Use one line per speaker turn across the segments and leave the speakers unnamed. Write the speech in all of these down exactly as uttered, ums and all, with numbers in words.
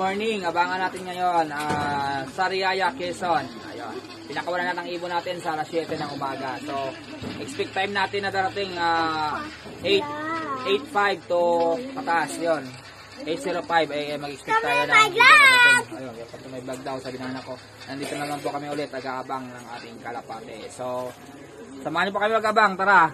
morning. Abangan natin ngayon uh, sa Riyaya, Quezon. Ayun. Pinakawalan na ng ibon natin sa alas siyete ng umaga. So, expect time natin na darating uh, eight, eight five to pataas. Yun. eight oh five a m mag-expect tayo ng ibon natin. Ayun, welcome to my vlog daw, sabi ng anak ko. Nandito na lang po kami ulit, nag-aabang ng ating kalapate. So, samahan niyo po kami mag-abang. Tara!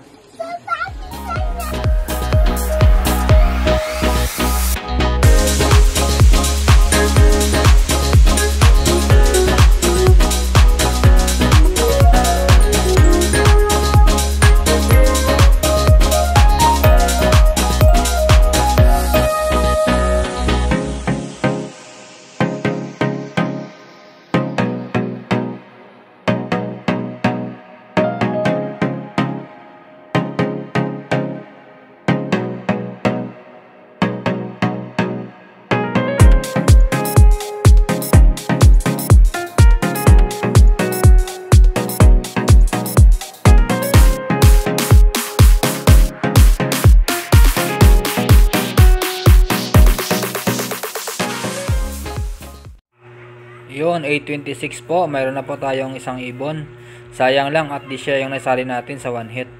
Yun, eight twenty-six po, mayroon na po tayong isang ibon. Sayang lang at di siya yung nasali natin sa one hit.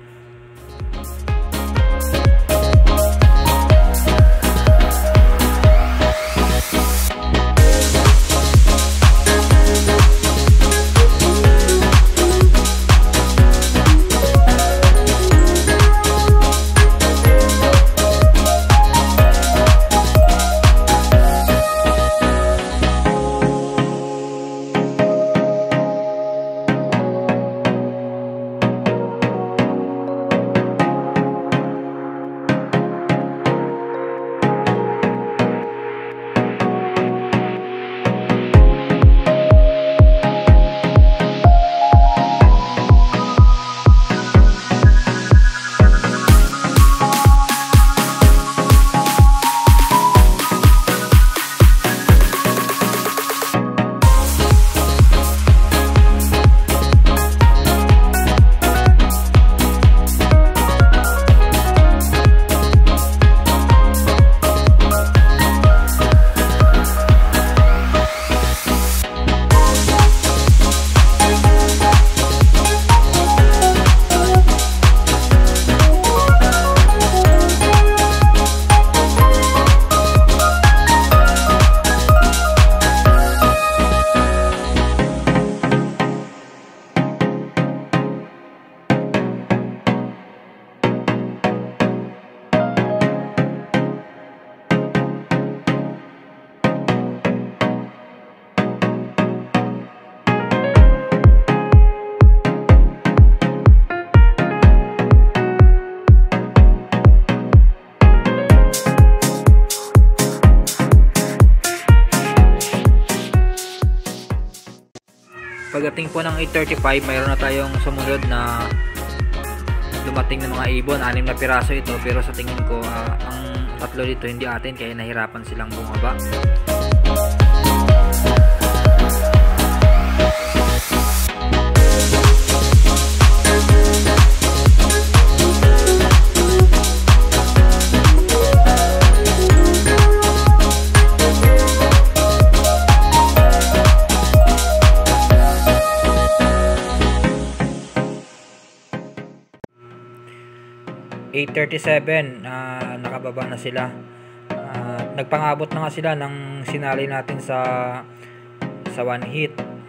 Pagdating po ng eight thirty-five, mayroon na tayong sumunod na dumating ng mga ibon. Anim na piraso ito, pero sa tingin ko uh, ang tatlo dito hindi atin, kaya nahirapan silang bumaba. eight thirty-seven, uh, nakababa na sila. Uh, nagpangabot na nga sila ng sinali natin sa sa one hit.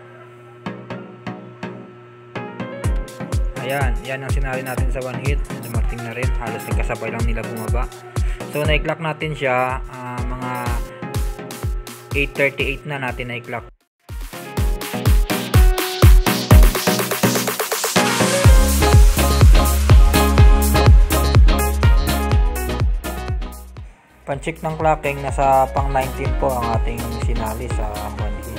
Ayan, yan ang sinali natin sa one hit. Dumating na rin, halos nagkasabay lang nila bumaba. So na-clock natin siya, uh, mga eight thirty-eight na natin na-clock. Pan-check ng clocking, nasa pang nineteen po ang ating sinali sa one hit.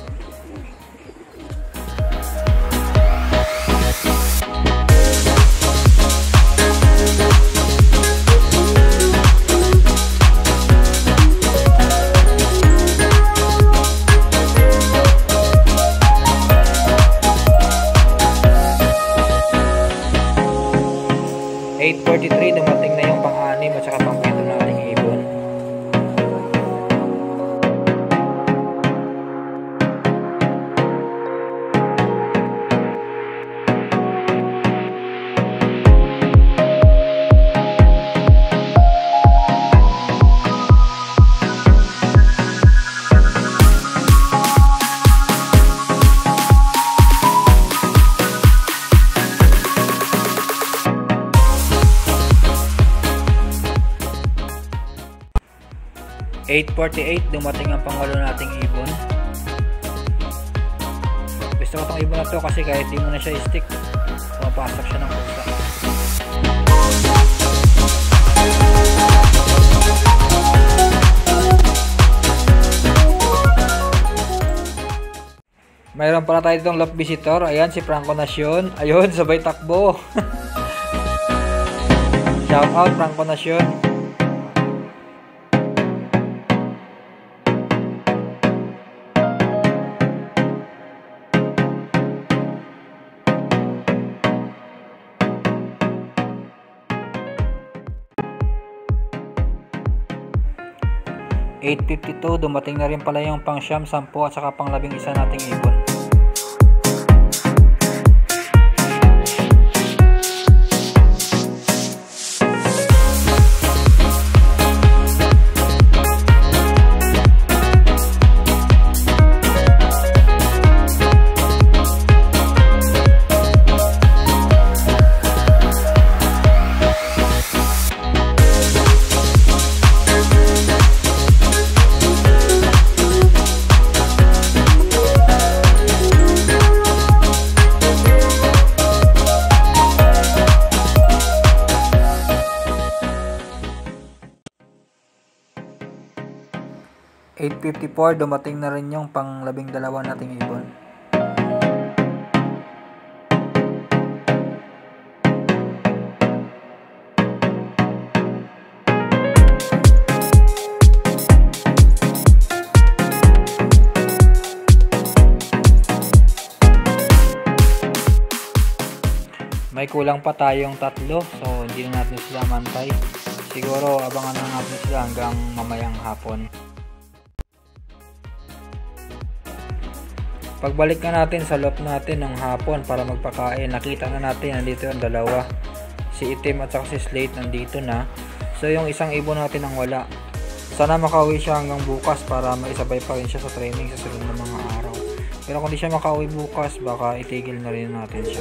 eight forty-three, dumating na yung pang-anim at saka pang-pito nating ibon. eight forty-eight, dumating ang pangwalo nating ibon. Gusto ko itong ibon na to kasi kahit di mo na siya i-stick, pumapasok siya ng pusa. Mayroon pala tayo ditong love visitor. Ayan, si Franco Nacion. Ayun, sabay takbo. Shout out, Franco Nacion. eight fifty-two, dumating na rin pala yung pang siyam, sampu at saka pang labing isa nating ibon. eight fifty-four, dumating na rin yung pang labing dalawa nating ibon. May kulang pa tayong tatlo, so hindi na natin sila mantay. Siguro abangan na natin sila hanggang mamayang hapon. Pagbalik na natin sa loft natin ng hapon para magpakain, nakita na natin nandito yung dalawa, si Itim at saka si Slate nandito na. So yung isang ibon natin ang wala. Sana makauwi siya hanggang bukas para maisabay pa rin siya sa training sa sunod na mga araw. Pero kung di siya makauwi bukas, baka itigil na rin natin siya.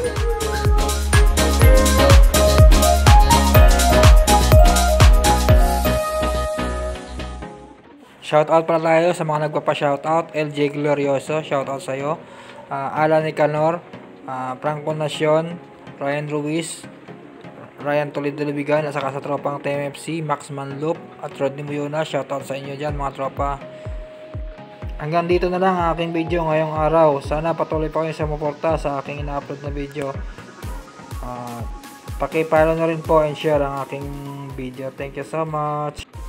Shoutout pala tayo sa mga nagpapa-shoutout. L J Glorioso, shoutout sa'yo. Uh, Alan Nicanor, uh, Franco Nacion, Ryan Ruiz, Ryan Toledo Lubigan, at saka sa tropang T M F C, Max Manloop, at Rodney Muyuna. Shoutout sa inyo dyan mga tropa. Hanggang dito na lang ang aking video ngayong araw. Sana patuloy pa kayo sa suporta sa aking ina-upload na video. Uh, Paki-follow na rin po and share ang aking video. Thank you so much.